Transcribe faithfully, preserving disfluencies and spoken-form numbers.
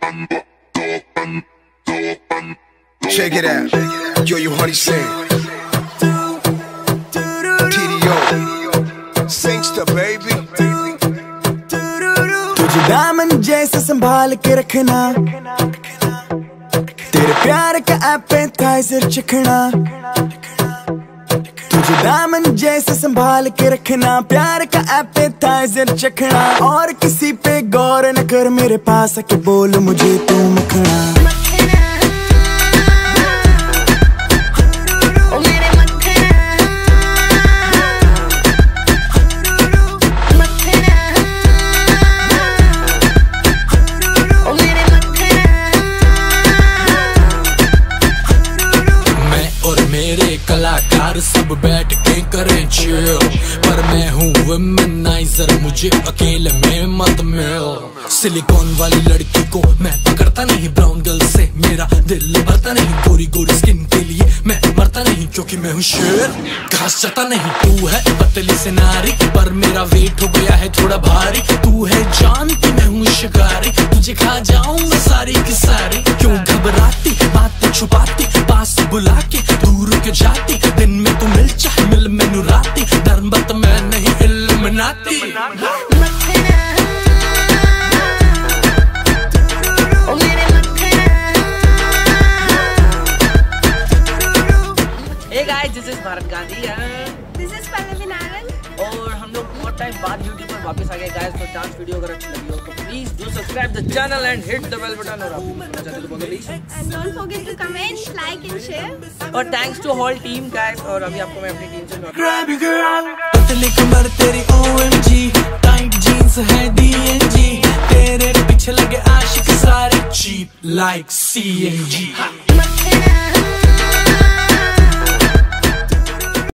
Check it out, yo, you honey sing. T D O, Singster baby. तुझे दामन जैसे संभाल के रखना, तेरे प्यार का एपेटाइजर चखना। तुझे दामन जैसे संभाल के रखना, प्यार का एपेटाइजर चखना। और किसी पे गौर न कर, मेरे पास आके बोल मुझे तू मखना। कलाकार सब बैठ के करें चिल, पर मैं हूँ वुमेनाइजर, मुझे अकेले में मत मिल। सिलिकॉन वाली लड़की को मैं पकड़ता नहीं, ब्राउन गर्ल से मेरा दिल भरता नहीं। गोरी गोरी स्किन के लिए मैं मरता नहीं, क्योंकि मैं हूँ शेर, घास चता नहीं। तू है पतली से नारी, पर मेरा वेट हो गया है थोड़ा भारी। तू है जानती मैं हूँ शिकारी, तुझे खा जाऊंगा सारी की सारी। क्यों घबराती, बातें छुपाती, पास बुला के दूर के जाती। दिन में तू मिल चाहे मिल मैनू राती, धर्म बत मैं नहीं इल्युमिनाती। Hey guys, this is Bharat Gandhi and this is Pallavi Narang. और हम लोग बहुत टाइम बाद यूट्यूब पर वापस आ गए गाइस। तो डांस वीडियो अगर अच्छी लगी हो तो please do subscribe the channel and hit the bell button. और आप बोलना चाहते तो बोलो please, and don't forget to comment, like and share। और thanks to whole team guys. और अभी आपको मैं अपनी टीम से Grab your girl, पतली कमर तेरी O M G, tight jeans है D N G, तेरे पीछे लगे आशिक सारे cheap like C N G।